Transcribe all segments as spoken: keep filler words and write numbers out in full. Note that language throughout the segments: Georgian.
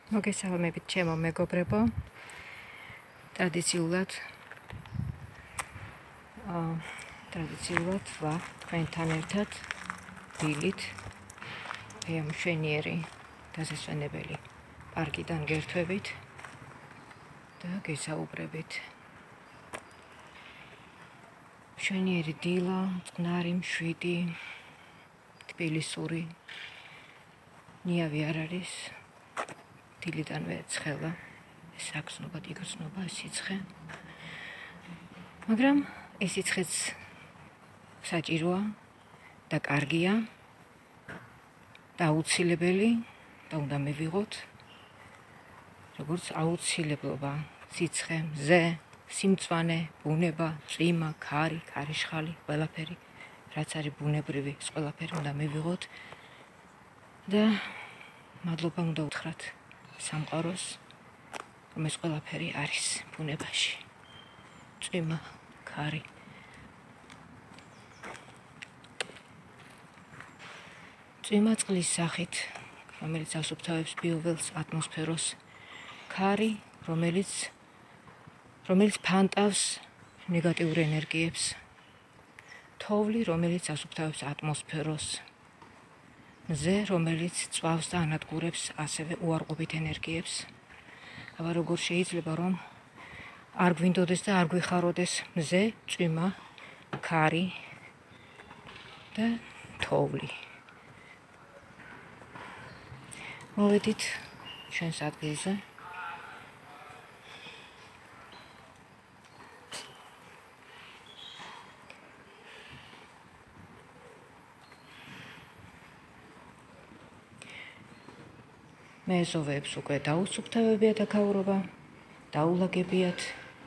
მოგესალმებით ჩემო მეგობრებო. ტრადიციულად აა ტრადიციულად ვარ თქვენთან ერთად დილით ამ მშვენიერი დასასვენებელი პარკიდან გერთვებით და გესაუბრებით. მშვენიერი დილა, წყნარი, მშვიდი, თბილისური ნიავი არ არის. დილიდანვე ცხელა, ეს აგზნობა, იგრძნობა, ეს სიცხე. მაგრამ ეს სიცხეც საჭიროა და კარგია და აუცილებელი და უნდა მივიღოთ, როგორც აუცილებლობა სიცხე, მზე, სიმწვანე, ბუნება, წვიმა, ქარი, ქარიშხალი, ყველაფერი, რაც არის ბუნებრივი, ეს ყველაფერი უნდა მივიღოთ და მადლობა უნდა უთხრათ სამყაროს, რომ ეს ყველაფერი არის ბუნებაში. წვიმა, ქარი. წვიმა წყლის სახით, რომელიც ასუფთავებს ბიოველს, ატმოსფეროს, ქარი, რომელიც რომელიც ფანტავს ნეგატიურ ენერგიებს, თოვლი, რომელიც ასუფთავებს ატმოსფეროს, მზე, რომელიც წვავს და ანადგურებს ასევე უარყოფით ენერგიებს. აბა როგორ შეიძლება რომ არ გვინდოდეს და არ გვიხაროდეს მზე, წვიმა, ქარი და თოვლი. მოვედით ჩვენს ადგილზე. მეზოვებს უკვე დაუსუფთავებიათ აქაურობა, დაულაგებიათ.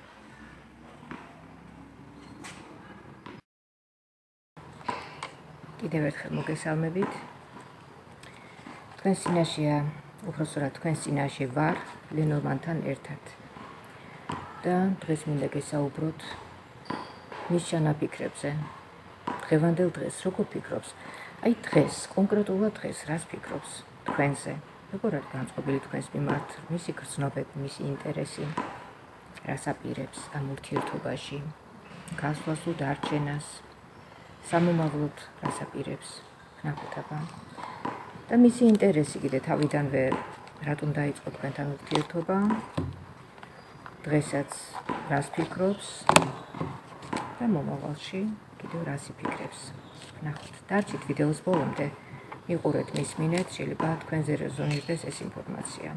კიდევ ერთხელ მოგესალმებით. თქვენ წინაშეა, უბრალოდ თქვენ წინაშე ვარ ლენორმანთან ერთად. და დღეს მინდა გესაუბროთ მის ჩანაფიქრებზე. დღევანდელ დღეს როგორ ფიქრობს? აი დღეს, კონკრეტულად დღეს, რას ფიქრობს თქვენზე? როგორ არის განწყობილი თქვენს მიმართ მისი გრძნობები, მისი ინტერესი, რას აპირებს ამ ურთიერთობაში, გასვლას თუ დარჩენას, სამომავლოდ რას აპირებს, ნახოთ აბა. და მისი ინტერესი კიდე თავიდანვე რატომ დაიწყო თქვენთან ურთიერთობა, დღესაც რას ფიქრობს და მომავალში კიდევ რას იფიქრებს. ნახოთ, დარჩით ვიდეოს ბოლომდე. იყურეთ, მისმინეთ, შეიძლება თქვენზე რეზონირდეს ეს ინფორმაცია.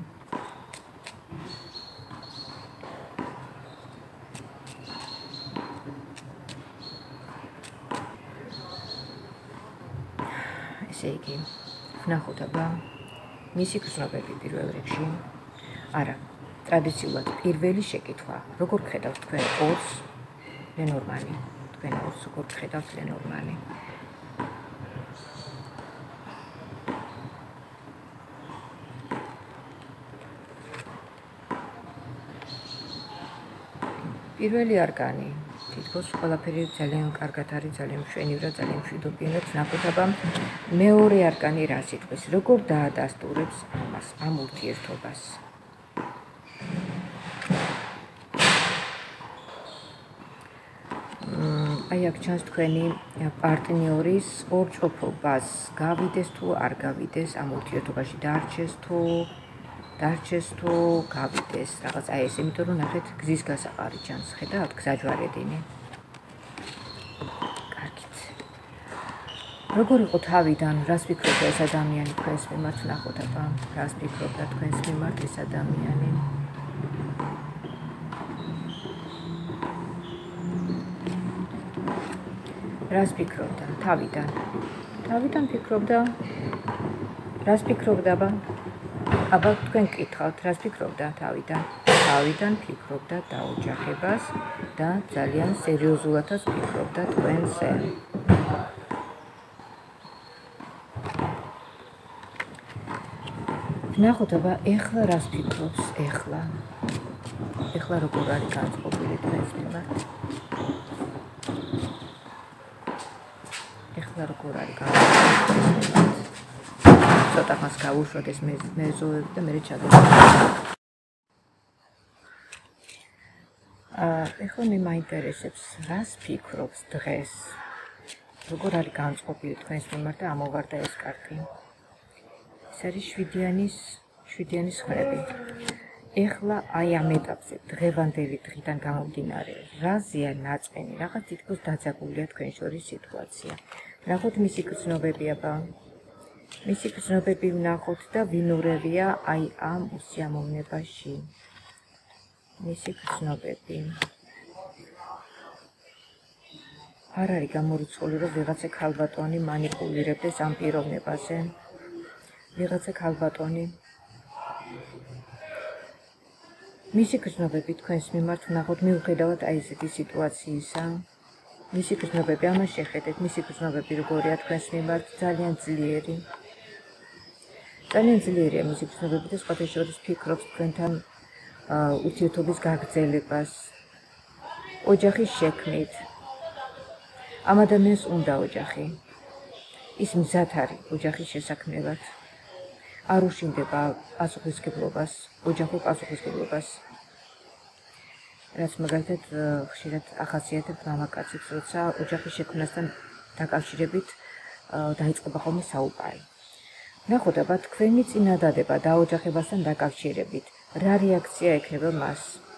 ესე იგი, ვნახოთ აბა მისი გრძნობები პირველ რიგში. არა, ტრადიციულად პირველი შეკითხვა, როგორ გხედავთ თქვენ ორს ლენორმანი? თქვენ ორს როგორ გხედავთ ლენორმანი? პირველი არკანი, თითქოს ყველაფერი ძალიან კარგად არის, ძალიან მშვენივრად, ძალიან მშვიდობიანად. ნახოთ აბა მეორე არკანი რას იტყვის, როგორ დაადასტურებს ამას, ამ ურთიერთობას. აი აქ ჩანს თქვენი პარტნიორის ორჭოფობას, გავიდეს თუ არ გავიდეს ამ ურთიერთობაში, დარჩეს თუ დარჩეს თუ გავიდეს, რაღაც აი ეს, იმიტომ რომ ნახეთ გზის გასაყარი ჩანს, ხედავთ, გზაჯვარედინი. კარგით. როგორ იყო თავიდან, რას ფიქრობდა ეს ადამიანი თქვენს მიმართ, ნახოთ აბა, რას ფიქრობდა თქვენს მიმართ ეს ადამიანი. რას ფიქრობდა თავიდან? თავიდან ფიქრობდა, რას ფიქრობდა აბა? აბა თქვენ გკითხავთ, რას ფიქრობდა თავიდან? თავიდან ფიქრობდა დაოჯახებას და ძალიან სერიოზულადაც ფიქრობდა თქვენზე. ნახოთ აბა, ეხლა რას ფიქრობს? ეხლა. ეხლა როგორ არის განწყობილი თქვენს მიმართ? ეხლა როგორ არის განწყობილი? ცოტა ხანს გავუშვათ ეს მეზოები და მე ჩადევთ. ეხლა მე მაინტერესებს, რას ფიქრობს დღეს, როგორ არის განწყობილი თქვენს მიმართ და ამოვარდა ეს კარტი. ეს არის შვიდიანის შვიდიანის ხრები. ეხლა აი ამ ეტაპზე დღევანდელი დღიდან გამომდინარე, რაზეა ნაწყენი, რაღაც თითქოს დაძაბულია თქვენ შორის სიტუაცია. ნახოთ მისი გრძნობები აბა. მისი გრძნობები ვნახოთ და ვინურევია აი ამ უსიამოვნებაში. მისი გრძნობები. არ არის გამორიცხული, რომ ვიღაცა ქალბატონი მანიპულირებდეს ამ პიროვნებაზე. ვიღაცა ქალბატონი. მისი გრძნობები თქვენს მიმართ ვნახოთ, მიუხედავად აი ესეთი სიტუაციისა. მისი გრძნობები, ამას შეხედეთ, მისი გრძნობები როგორია თქვენს მიმართ, ძალიან ძლიერი. ძალიან ძლიერია მისი გრძნობები და სხვათა შორის ფიქრობს თქვენთან ურთიერთობის გაგრძელებას, ოჯახის შექმნით. ამ ადამიანს უნდა ოჯახი. ის მზად არის ოჯახის შესაქმნელად. არ უშინდება პასუხისმგებლობას, ოჯახურ პასუხისმგებლობას. რაც მაგალითად ხშირად ახასიათებს მამაკაცებს, როცა ოჯახის შექმნასთან დაკავშირებით დაიწყება ხოლმე საუბარი. ნახოთ აბა თქვენი წინადადება დაოჯახებასთან დაკავშირებით, რა რეაქცია ექნება მას?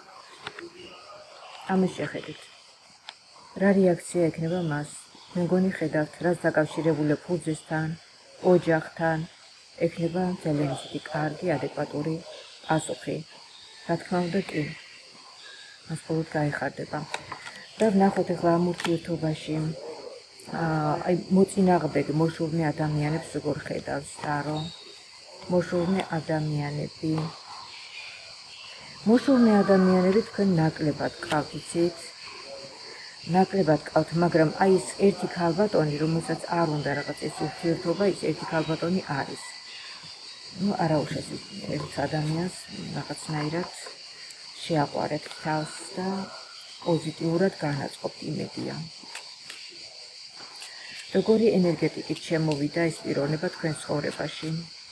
ამას შეხედეთ. რა რეაქცია ექნება მას? მე მგონი ხედავთ, რაც დაკავშირებულია ფუძესთან, ოჯახთან, ექნება ძალიან ისეთი კარგი, ადეკვატური პასუხი. რა თქმა უნდა კი. მას მხოლოდ გაიხარდება. და ვნახოთ ახლა ამ ურთიერთობაში აი მოწინააღმდეგე მოშურნე ადამიანებს როგორ ხედავს დარო. მოშურნე ადამიანები. მოშურნე ადამიანები თქვენ ნაკლებად გყავთ, იცით? ნაკლებად გყავთ, მაგრამ აი ეს ერთი ქალბატონი, რომელსაც არ უნდა რაღაც ეს ურთიერთობა, ის ერთი ქალბატონი არის. ну არაუშავს ერთ ადამიანს რაღაცნაირად შეაყვარეთ თავს და პოზიტიურად განაწყობთ იმედია. როგორი ენერგეტიკით შემოვიდა ეს პიროვნება თქვენ ცხოვრებაში?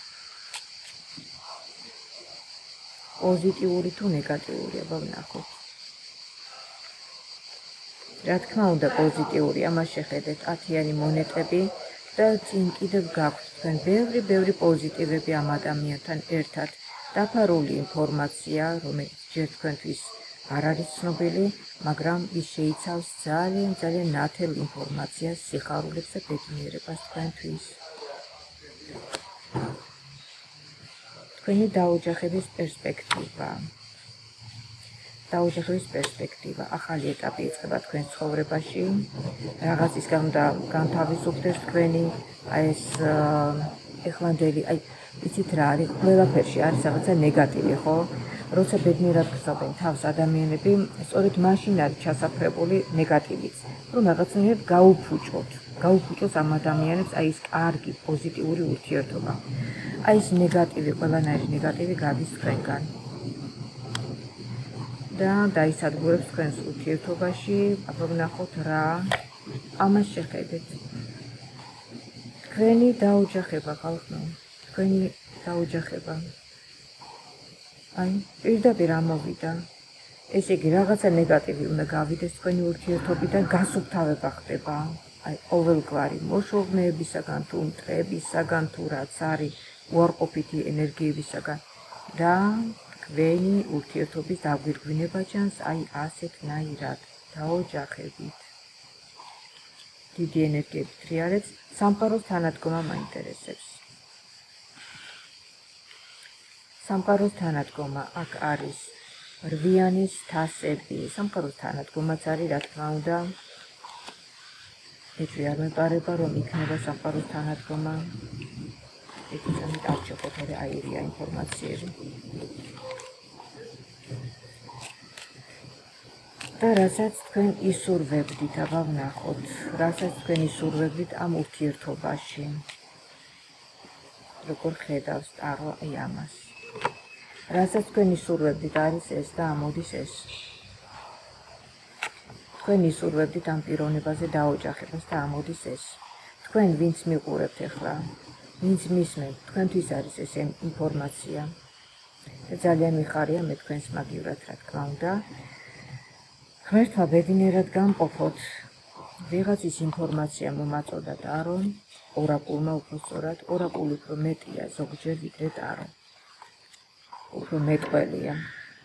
პოზიტიური თუ ნეგატიური, აბა ვნახოთ. რა თქმა უნდა პოზიტიური, ამას შეხედეთ ათიანი მონეტები და წინ კიდევ გაქვთ თქვენ ბევრი ბევრი პოზიტივები ამ ადამიანთან ერთად. დაფარული ინფორმაცია, რომელიც ჯერ თქვენთვის არ არის ცნობილი, მაგრამ ის შეიცავს ძალიან ძალიან ნათელ ინფორმაციას, სიხარულებს და ბედნიერებას თქვენთვის. თქვენი დაოჯახების პერსპექტივა. დაოჯახების პერსპექტივა, ახალი ეტაპი იწყება თქვენ ცხოვრებაში, რაღაცის გამო განთავისუფლდეს თქვენი აი ეს ეხლანდელი, აი იცით რა არის, ყველაფერში არის რაღაცა ნეგატივი, ხო? როცა ბედნიერად გრძნობენ თავს ადამიანები, სწორედ მაშინ არის ჩასაფრებული ნეგატივიც, რომ რაღაცნაირად გაუფუჭოთ, გაუფუჭოს ამ ადამიანებს აი ეს კარგი, პოზიტიური ურთიერთობა. აი ეს ნეგატივი, ყველანაირი ნეგატივი გადის თქვენგან. და დაისადგურებს თქვენს ურთიერთობაში, აბა ვნახოთ რა, ამას შეხედეთ. თქვენი დაოჯახება, ხალხო, თქვენი დაოჯახება. აი, პირდაპირ ამოვიდა. ესე იგი, რაღაცა ნეგატივი უნდა გავიდეს თქვენი ურთიერთობიდან, გასუფთავება ხდება. აი, ყოველგვარი მოშურნეებისაგან, თუ მტრებისაგან, თუ რაც არის, უარყოფითი ენერგიებისაგან და თქვენი ურთიერთობის დაგვირგვინება ჩანს აი ასეთნაირად დაოჯახებით. დიდი ენერგიებით რიალებს, სამყაროს თანადგომა მაინტერესებს. სამყაროს თანადგომა აქ არის რვიანის თასები. სამყაროს თანადგომაც არის, რა თქმა უნდა, ეჭვი არ მეპარება, რომ იქნება სამყაროს თანადგომა. ეკუთვნით არ შეხვდეთ აირია ინფორმაციები. და რასაც თქვენ ისურვებდით, აბა ვნახოთ, რასაც თქვენ ისურვებდით ამ ურთიერთობაში. როგორ ხედავს ტარო აი ამას. რასაც თქვენ ისურვებდით არის ეს და ამოდის ეს. თქვენ ისურვებდით ამ პიროვნებაზე დაოჯახებას და ამოდის ეს. თქვენ ვინც მიყურებთ ახლა, ვინც მისმენ, თქვენთვის არის ეს ინფორმაცია. და ძალიან მიხარია მე თქვენს მაგივრად, რა თქმა უნდა. ღმერთმა ბედნიერად გამყოფოთ. ვიღაცის ინფორმაცია მომაწოდა ტარომ, ორაკულმა უბრალოდ, ორაკული უფრო მეტია ზოგჯერ ვიდრე ტარო. უფრო მეტყველია.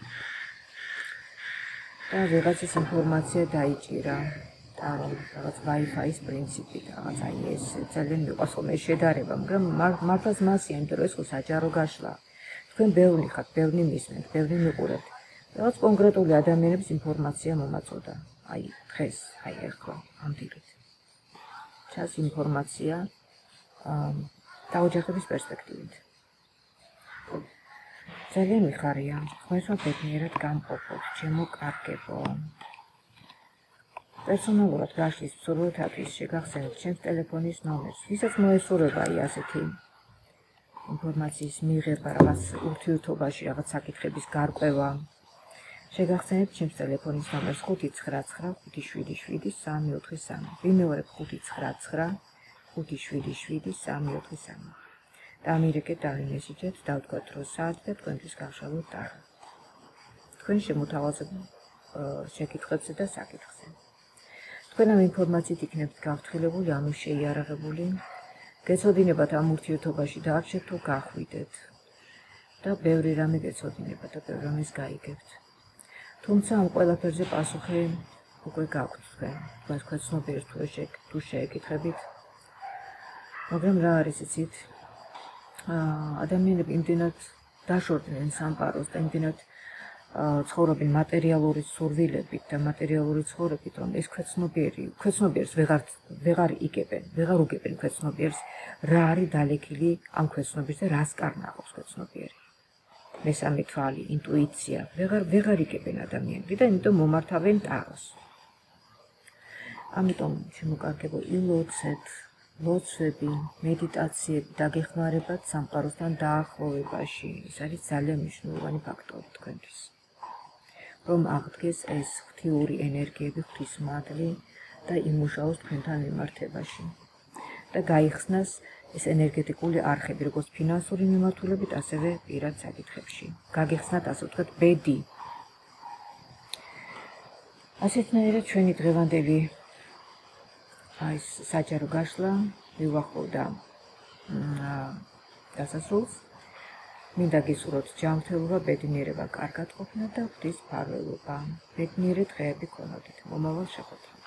და ვიღაცის ინფორმაცია დაიჭირა. ტარომ, რაღაც Wi-Fi-ის პრინციპით, რაღაც აი ეს ძალიან მიყვარს ხოლმე შედარება, მაგრამ მართლაც მასია, იმიტომ რომ ეს ხო საჯარო გაშლა. თქვენ ბევრი ხართ, ბევრი მისმენთ, ბევრი მიყურებთ. რაღაც კონკრეტული ადამიანების ინფორმაცია მომაწოდა. აი დღეს, აი ახლა, ამ დილით. ჩას ინფორმაცია დაოჯახების პერსპექტივით. ძალიან მიხარია, ღმერთმა ბედნიერად გამყოფოთ, ჩემო კარგებო. პერსონალურად გაშლის მსურველთათვის შეგახსენებთ ჩემს ტელეფონის ნომერს, ვისაც მოესურვება აი ასეთი ინფორმაციის მიღება, რაღაც ურთიერთობაში, რაღაც საკითხების გარკვევა. შეგახსენებთ ჩემს ტელეფონის ნომერს ხუთი ცხრა ცხრა ხუთი შვიდი შვიდი სამი ოთხი სამი. ვიმეორებ ხუთი ცხრა ცხრა ხუთი შვიდი შვიდი სამი ოთხი სამი. და ამირეკეთ დავიმესიჯეთ, დავთქვათ რომ საათი და თქვენთვის გავშალოთ ტარო. თქვენ შემოთავაზებთ შეკითხვებზე და საკითხზე. თქვენ ამ ინფორმაციით იქნებთ გაფრთხილებული, ანუ შეიარაღებული. გეცოდინებათ ამ ურთიერთობაში და არ შეგვთო გახვიდეთ. და ბევრი რამე გეცოდინებათ და ბევრი რამეს გაიგებთ. თუმცა ამ ყველაფერზე პასუხი უკვე გაქვთ თქვენ. თქვენს ქვეცნობიერს თუ შეეკითხებით. მაგრამ რა არის იცით? ადამიანები იმდენად დაშორდნენ სამყაროს და იმდენად ცხოვრობენ მატერიალური სურვილებით და მატერიალური ცხოვრებით, რომ ეს ქვეცნობიერი, ქვეცნობიერს ვეღარ ვეღარ იგებენ, ვეღარ უგებენ ქვეცნობიერს, რა არის დალექილი ამ ქვეცნობიერს და რას კარნახობს ქვეცნობიერი. მესამე თვალი, ინტუიცია, ვეღარ ვეღარ იგებენ ადამიანები და იმიტომ მომართავენ ტაროს. ამიტომ შემოკარგებო ილოცეთ ლოცვები, მედიტაციები დაგეხმარებათ სამყაროსთან დაახლოვებაში. ეს არის ძალიან მნიშვნელოვანი ფაქტორი თქვენთვის. რომ აღდგეს ეს ღვთიური ენერგიები, ღვთისმადლი და იმუშაოს თქვენთან მიმართებაში. და გაიხსნას ეს ენერგეტიკული არხები, როგორც ფინანსური მიმართულებით, ასევე პირად საკითხებში. გაგეხსნათ, ასე ვთქვათ, ბედი. ასეთნაირად ჩვენი დღევანდელი აი საჯარო გაშლა მივახავდა დასასრულს. მინდა გისურვოთ ჯანმრთელობა, ბედნიერება, კარგად ყოფნა და ღვთის მფარველობა. ბედნიერი დღეები გქონოდეთ. მომავალ შეხვედრამდე.